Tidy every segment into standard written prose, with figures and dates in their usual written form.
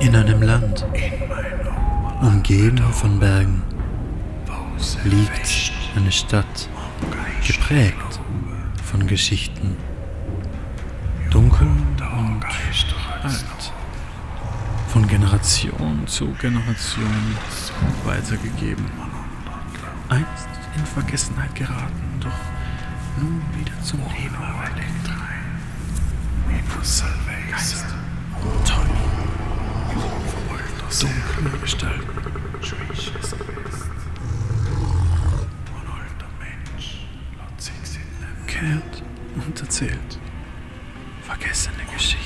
In einem Land, umgeben von Bergen, liegt eine Stadt, geprägt von Geschichten, dunkel und alt, von Generation zu Generation weitergegeben. Einst in Vergessenheit geraten, doch nun wieder zum Leben erweckt. Geister, Teufel, dunkle Gestalten, kehrt und erzählt vergessene Geschichten.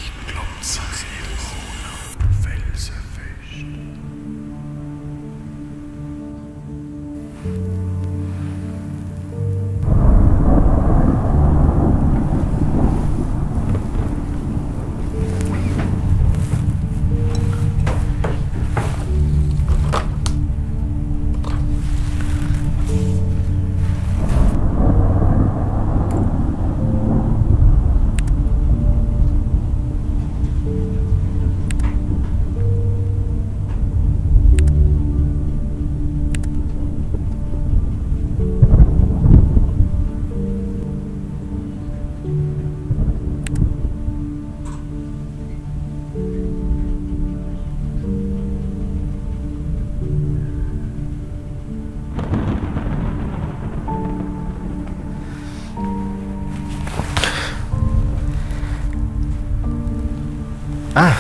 Ah.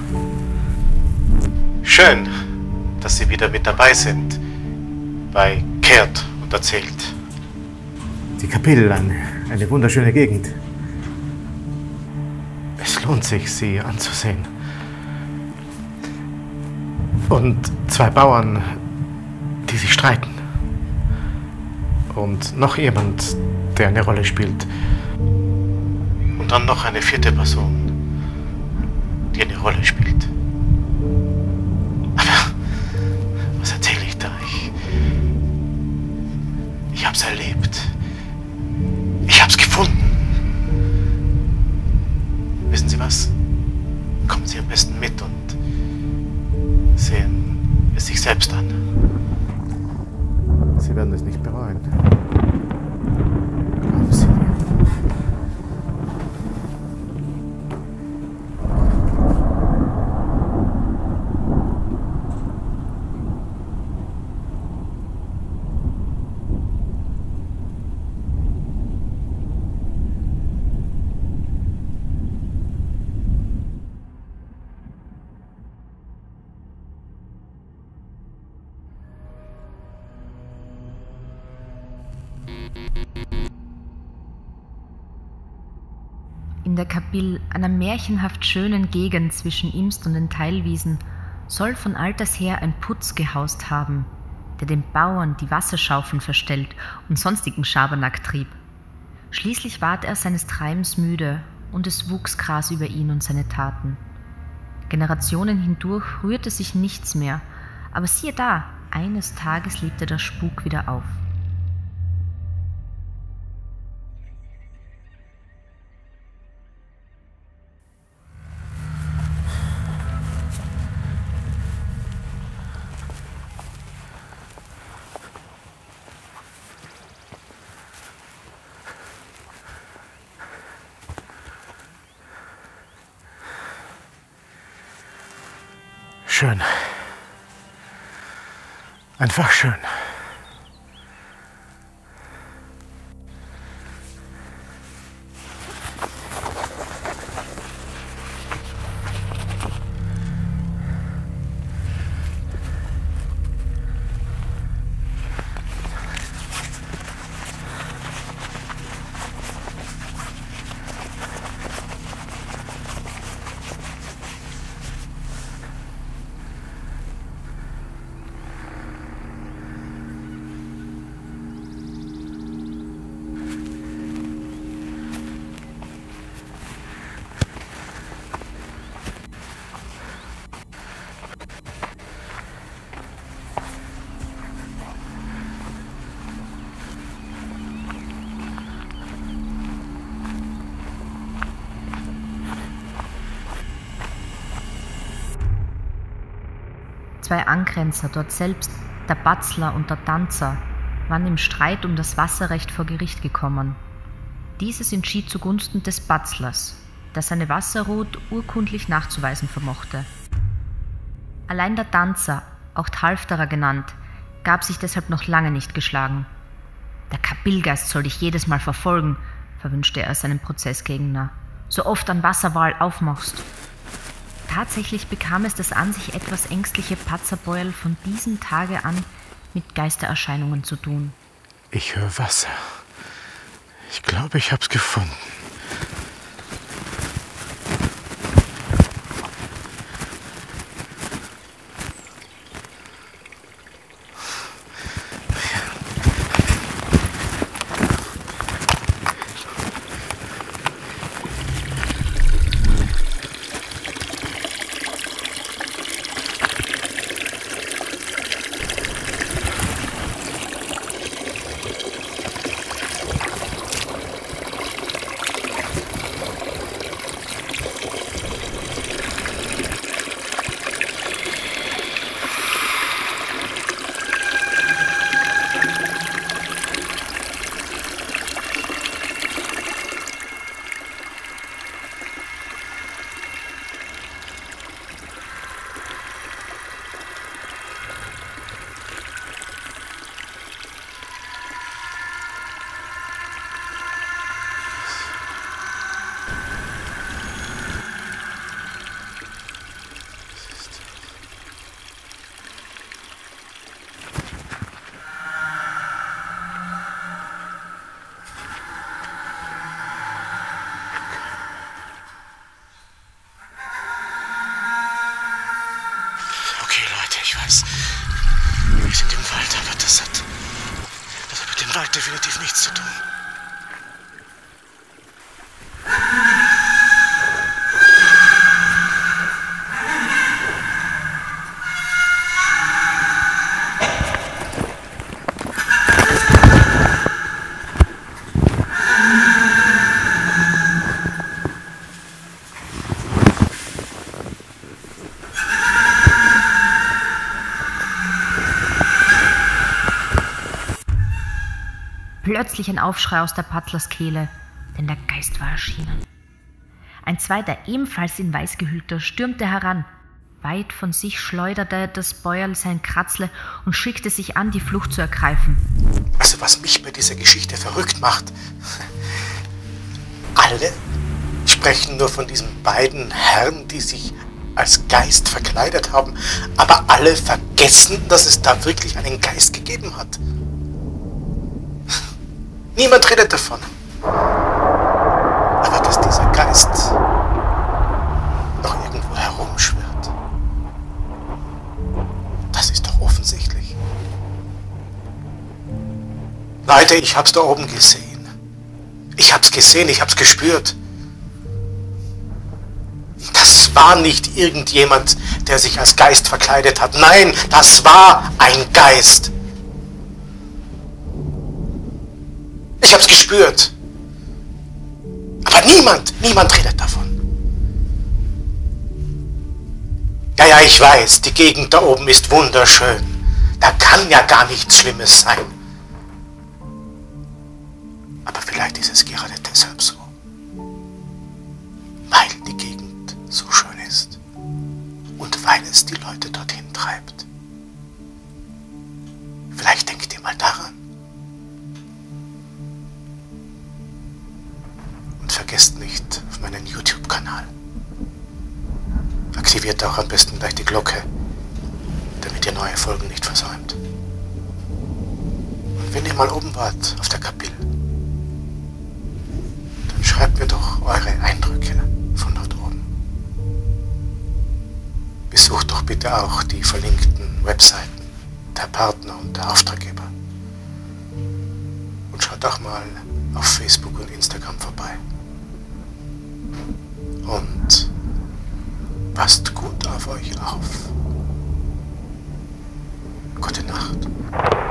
Schön, dass Sie wieder mit dabei sind bei Kehrt und erzählt. Die Kapelle, eine wunderschöne Gegend. Es lohnt sich, sie anzusehen. Und zwei Bauern, die sich streiten. Und noch jemand, der eine Rolle spielt. Und dann noch eine vierte Person, die eine Rolle spielt. Aber was erzähle ich da? Ich hab's erlebt. Ich hab's gefunden. Wissen Sie was? Kommen Sie am besten mit und sehen es sich selbst an. Sie werden es nicht bereuen. Glauben Sie mir. In der Kapelle, einer märchenhaft schönen Gegend zwischen Imst und den Teilwiesen, soll von alters her ein Putz gehaust haben, der den Bauern die Wasserschaufeln verstellt und sonstigen Schabernack trieb. Schließlich ward er seines Treibens müde und es wuchs Gras über ihn und seine Taten. Generationen hindurch rührte sich nichts mehr, aber siehe da, eines Tages lebte der Spuk wieder auf. Schön. Einfach schön. 2 Angrenzer, dort selbst der Batzler und der Tanzer, waren im Streit um das Wasserrecht vor Gericht gekommen. Dieses entschied zugunsten des Batzlers, der seine Wasserrut urkundlich nachzuweisen vermochte. Allein der Tanzer, auch Halfterer genannt, gab sich deshalb noch lange nicht geschlagen. Der Kapillgeist soll dich jedes Mal verfolgen, verwünschte er seinem Prozessgegner, so oft an Wasserwahl aufmachst. Tatsächlich bekam es das an sich etwas ängstliche Patzerbeuerl von diesem Tage an mit Geistererscheinungen zu tun. Ich höre Wasser. Ich glaube, ich hab's gefunden. Ich weiß, wir sind im Wald, aber das hat mit dem Wald definitiv nichts zu tun. Plötzlich ein Aufschrei aus der Patzlers Kehle, denn der Geist war erschienen. Ein zweiter, ebenfalls in Weiß gehüllter, stürmte heran. Weit von sich schleuderte das Bäuerl sein Kratzle und schickte sich an, die Flucht zu ergreifen. Also was mich bei dieser Geschichte verrückt macht, alle sprechen nur von diesen beiden Herren, die sich als Geist verkleidet haben, aber alle vergessen, dass es da wirklich einen Geist gegeben hat. Niemand redet davon. Aber dass dieser Geist noch irgendwo herumschwirrt, das ist doch offensichtlich. Leute, ich hab's da oben gesehen. Ich hab's gesehen, ich hab's gespürt. Das war nicht irgendjemand, der sich als Geist verkleidet hat. Nein, das war ein Geist. Ich hab's gespürt. Aber niemand redet davon. Ja, ich weiß, die Gegend da oben ist wunderschön. Da kann ja gar nichts Schlimmes sein. Aber vielleicht ist es gerade deshalb so. Weil die Gegend so schön ist. Und weil es die Leute dorthin treibt. Vielleicht denkt ihr mal daran. Vergesst nicht auf meinen YouTube-Kanal. Aktiviert auch am besten gleich die Glocke, damit ihr neue Folgen nicht versäumt. Und wenn ihr mal oben wart auf der Kapille, dann schreibt mir doch eure Eindrücke von dort oben. Besucht doch bitte auch die verlinkten Webseiten der Partner und der Auftraggeber. Und schaut auch mal auf Facebook und Instagram vorbei. Und passt gut auf euch auf. Gute Nacht.